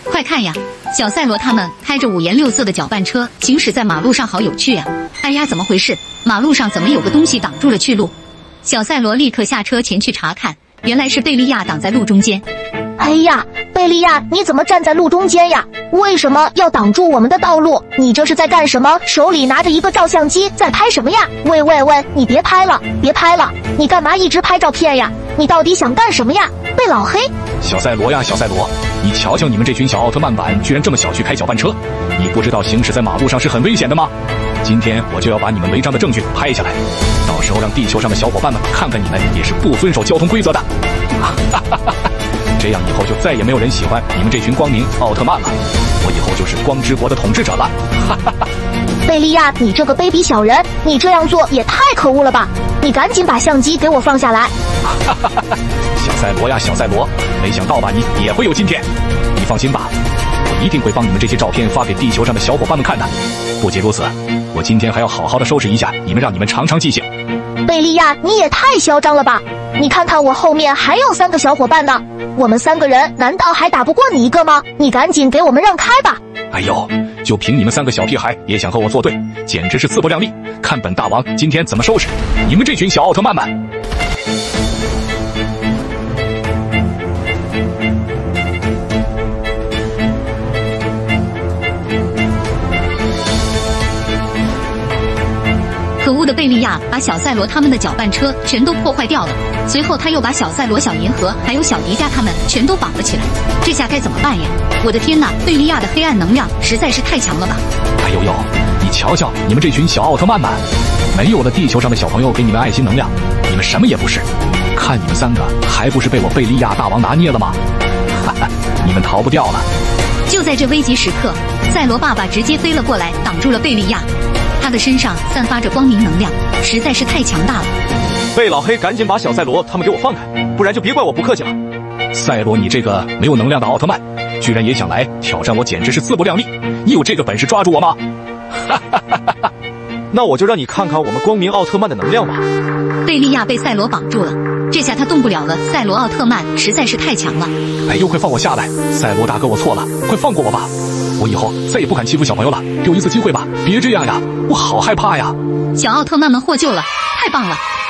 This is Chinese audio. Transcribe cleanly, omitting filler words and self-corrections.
快看呀，小赛罗他们开着五颜六色的搅拌车行驶在马路上，好有趣呀！哎呀，怎么回事？马路上怎么有个东西挡住了去路？小赛罗立刻下车前去查看，原来是贝利亚挡在路中间。 哎呀，贝利亚，你怎么站在路中间呀？为什么要挡住我们的道路？你这是在干什么？手里拿着一个照相机，在拍什么呀？喂，你别拍了，别拍了！你干嘛一直拍照片呀？你到底想干什么呀？贝老黑， 小赛罗呀，小赛罗，你瞧瞧你们这群小奥特曼版，居然这么小去开搅拌车，你不知道行驶在马路上是很危险的吗？今天我就要把你们违章的证据拍下来，到时候让地球上的小伙伴们看看你们也是不遵守交通规则的。这样以后就再也没有人喜欢你们这群光明奥特曼了，我以后就是光之国的统治者了。 贝利亚，你这个卑鄙小人，你这样做也太可恶了吧！你赶紧把相机给我放下来。 小赛罗呀，小赛罗，没想到吧，你也会有今天。你放心吧，我一定会帮你们这些照片发给地球上的小伙伴们看的。不仅如此，我今天还要好好的收拾一下你们，让你们尝尝记性。 贝利亚，你也太嚣张了吧！你看看我后面还有3个小伙伴呢，我们3个人难道还打不过你一个吗？你赶紧给我们让开吧！ 哎呦，就凭你们3个小屁孩也想和我作对，简直是自不量力！看本大王今天怎么收拾你们这群小奥特曼们！ 可恶的贝利亚把小赛罗他们的搅拌车全都破坏掉了，随后他又把小赛罗、小银河还有小迪迦他们全都绑了起来，这下该怎么办呀？我的天哪，贝利亚的黑暗能量实在是太强了吧！ 哎呦呦，你瞧瞧你们这群小奥特曼们，没有了地球上的小朋友给你们爱心能量，你们什么也不是，看你们3个还不是被我贝利亚大王拿捏了吗？哈哈，你们逃不掉了！ 就在这危急时刻，赛罗爸爸直接飞了过来，挡住了贝利亚。他的身上散发着光明能量，实在是太强大了。 贝老黑，赶紧把小赛罗他们给我放开，不然就别怪我不客气了。 赛罗，你这个没有能量的奥特曼，居然也想来挑战我，简直是自不量力！你有这个本事抓住我吗？哈哈哈哈哈！ 那我就让你看看我们光明奥特曼的能量吧。 贝利亚被赛罗绑住了，这下他动不了了。赛罗奥特曼实在是太强了。 哎呦，快放我下来！赛罗大哥，我错了，快放过我吧！我以后再也不敢欺负小朋友了，给我一次机会吧，别这样呀，我好害怕呀！ 小奥特曼们获救了，太棒了！